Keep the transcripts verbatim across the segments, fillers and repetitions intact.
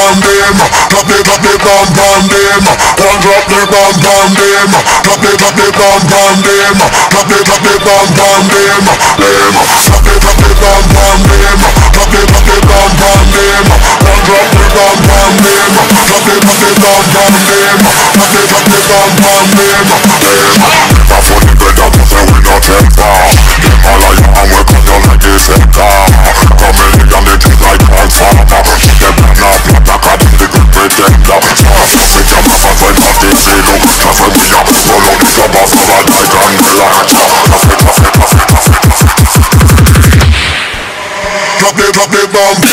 bam them. Drop it, drop it, bam bam them. One drop the bam bam them. Drop it, drop it, bam bam them. Drop it, drop it, bam bam them. Them. Drop it, drop it, bam bam them. Drop it, drop it, bam bam them. One drop the bam bam them. Drop it, drop it, bam bam them. Drop it, drop it, bam bam them. Them. That's what the bread up say we no temper. Them all are you and we cut you like this center. Come in and they treat like one farmer. Them not not like a the good pretender. We jump off and find out the zero. That's when we up roll out the club off of a night and the large. That's it, that's it, that's it, that's it, that's it. Drop it, drop it, bomb. Drop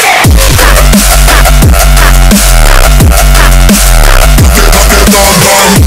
it, drop it, bomb, bomb.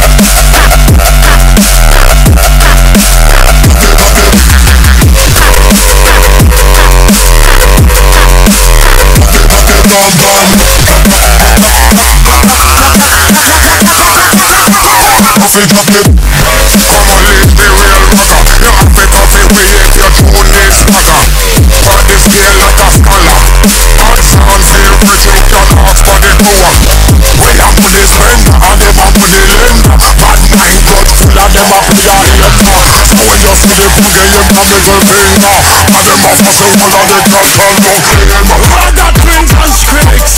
Coffee drop it. Come on, live the real mother. You have to coffee behave your true niche mother. But this scale like a scholar. Hard sound feel predict your marks for the poor. We have to the spender and them up to the lender. Bad mind got full of them up to the agenda. So when you see the food then you have middle finger. And them have to say one of the top and no claim. I got twins and critics.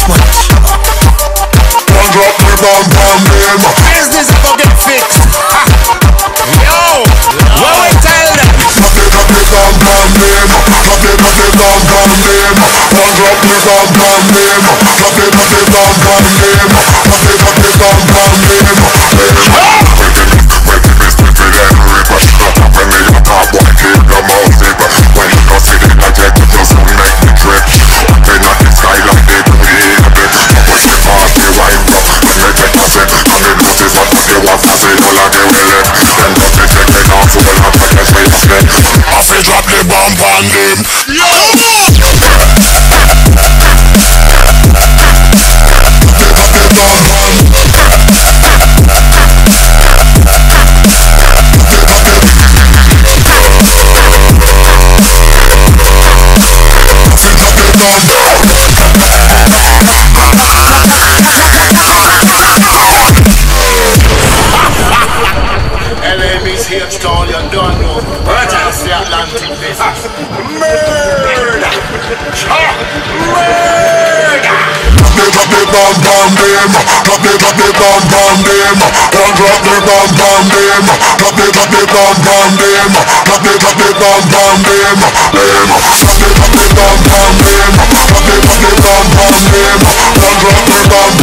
One drop the bomb bomb them. Business is gonna get fixed. Yo, what we tell them? Drop it, drop it, bomb bomb them. Drop it, drop it, bomb bomb them. One drop the bomb bomb them. Drop it, drop it, bomb bomb them. Drop it, drop it, bomb bomb them. When the business to them rip, when me a top boy keep your mouth zip. When you don't see the project, you just make the trip. Then at the sky like they do the air bit. Push the party wind up, when they take a sip. And they notice what they want to see, all of they will left. Then just they take it off, full of protest with the slip. I say drop the bomb on them. Yo! Drop the bomb on. L M is here, stall, you don't know. Right out the Atlantic business. Murder! Ah, murder! Drop the bomb bomb them. Drop it, drop it, bomb bomb them. One drop the bomb bomb them. Drop it, drop it, bomb bomb them. Drop it, drop it, bomb bomb them. Them. Drop it, drop it, bomb bomb them. Drop it, drop it, bomb bomb them. One drop the bomb